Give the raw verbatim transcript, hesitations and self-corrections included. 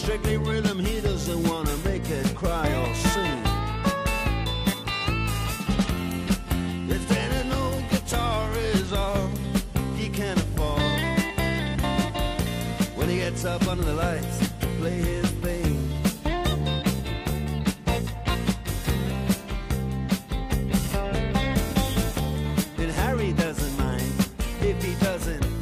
strictly rhythm, he doesn't want to make it cry or sing. If then an old guitar is all he can afford, when he gets up under the lights to play his thing, then Harry doesn't mind if he doesn't